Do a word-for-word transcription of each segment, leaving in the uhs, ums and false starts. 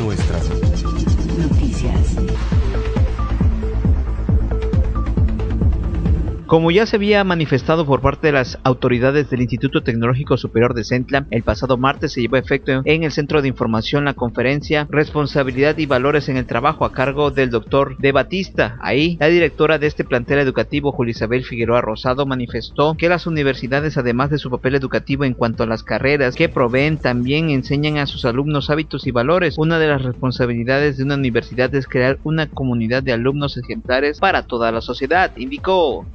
nuestras noticias. Como ya se había manifestado por parte de las autoridades del Instituto Tecnológico Superior de Centla, el pasado martes se llevó a efecto en el Centro de Información la conferencia Responsabilidad y Valores en el Trabajo a cargo del doctor De Batista. Ahí, la directora de este plantel educativo, Julia Isabel Figueroa Rosado, manifestó que las universidades, además de su papel educativo en cuanto a las carreras que proveen, también enseñan a sus alumnos hábitos y valores. Una de las responsabilidades de una universidad es crear una comunidad de alumnos ejemplares para toda la sociedad, indicó.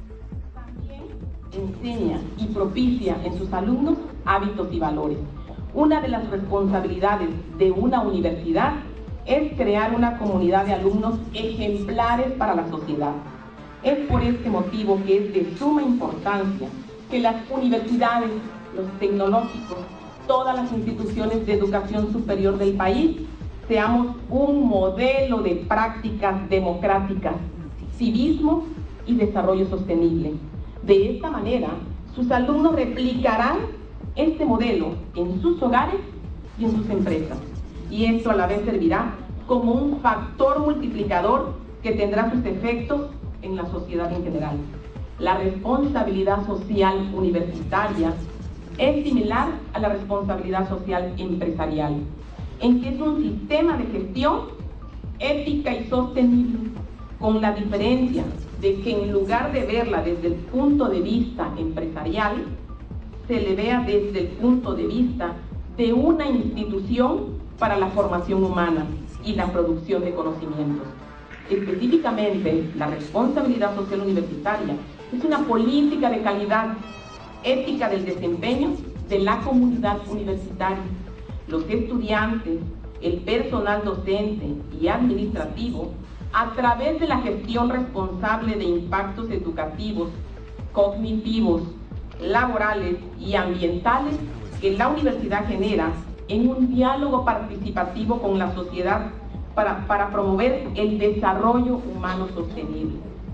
Enseña y propicia en sus alumnos hábitos y valores. Una de las responsabilidades de una universidad es crear una comunidad de alumnos ejemplares para la sociedad. Es por este motivo que es de suma importancia que las universidades, los tecnológicos, todas las instituciones de educación superior del país seamos un modelo de prácticas democráticas, civismo y desarrollo sostenible. De esta manera, sus alumnos replicarán este modelo en sus hogares y en sus empresas. Y esto a la vez servirá como un factor multiplicador que tendrá sus efectos en la sociedad en general. La responsabilidad social universitaria es similar a la responsabilidad social empresarial, en que es un sistema de gestión ética y sostenible, con la diferencia de que en lugar de verla desde el punto de vista empresarial, se le vea desde el punto de vista de una institución para la formación humana y la producción de conocimientos. Específicamente, la responsabilidad social universitaria es una política de calidad, ética del desempeño de la comunidad universitaria. Los estudiantes, el personal docente y administrativo, a través de la gestión responsable de impactos educativos, cognitivos, laborales y ambientales que la universidad genera en un diálogo participativo con la sociedad para, para promover el desarrollo humano sostenible.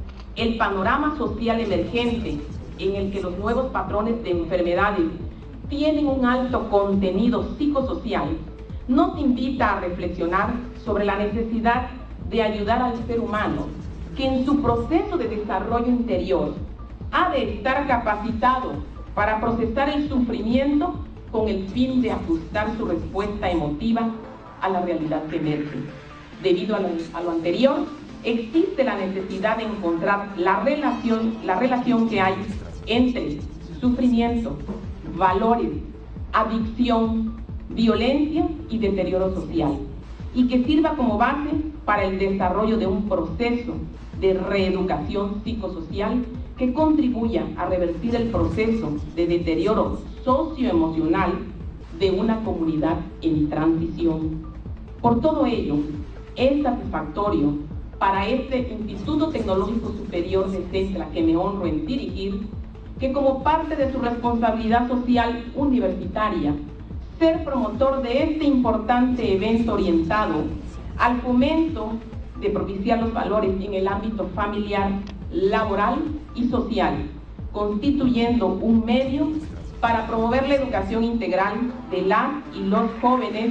El panorama social emergente en el que los nuevos patrones de enfermedades tienen un alto contenido psicosocial nos invita a reflexionar sobre la necesidad de ayudar al ser humano, que en su proceso de desarrollo interior ha de estar capacitado para procesar el sufrimiento con el fin de ajustar su respuesta emotiva a la realidad que emerge. Debido a lo, a lo anterior, existe la necesidad de encontrar la relación, la relación que hay entre sufrimiento, valores, adicción, violencia y deterioro social, y que sirva como base para el desarrollo de un proceso de reeducación psicosocial que contribuya a revertir el proceso de deterioro socioemocional de una comunidad en transición. Por todo ello, es satisfactorio para este Instituto Tecnológico Superior de Centla, que me honro en dirigir, que como parte de su responsabilidad social universitaria, ser promotor de este importante evento orientado al fomento de propiciar los valores en el ámbito familiar, laboral y social, constituyendo un medio para promover la educación integral de las y los jóvenes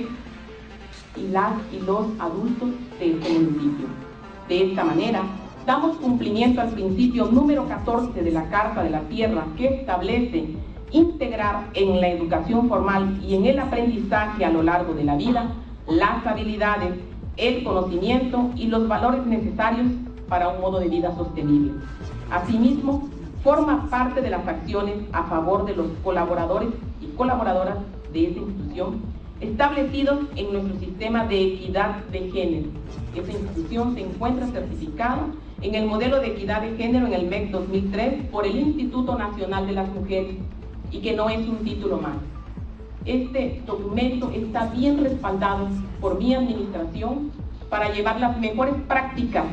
y las y los adultos de este municipio. De esta manera, damos cumplimiento al principio número catorce de la Carta de la Tierra, que establece integrar en la educación formal y en el aprendizaje a lo largo de la vida las habilidades, el conocimiento y los valores necesarios para un modo de vida sostenible. Asimismo, forma parte de las acciones a favor de los colaboradores y colaboradoras de esta institución establecidos en nuestro sistema de equidad de género. Esta institución se encuentra certificada en el modelo de equidad de género en el M E C dos mil tres por el Instituto Nacional de las Mujeres, y que no es un título más. Este documento está bien respaldado por mi administración para llevar las mejores prácticas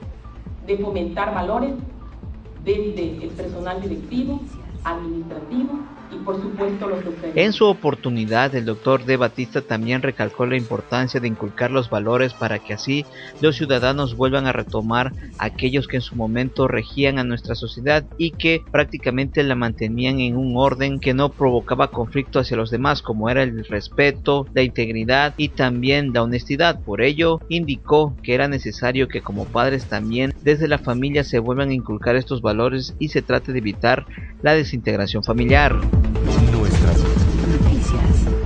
de fomentar valores desde el personal directivo, administrativo y por supuesto los sufridos. En su oportunidad, el doctor De Batista también recalcó la importancia de inculcar los valores para que así los ciudadanos vuelvan a retomar aquellos que en su momento regían a nuestra sociedad y que prácticamente la mantenían en un orden que no provocaba conflicto hacia los demás, como era el respeto, la integridad y también la honestidad. Por ello, indicó que era necesario que como padres también desde la familia se vuelvan a inculcar estos valores y se trate de evitar la desintegración familiar. Noticias.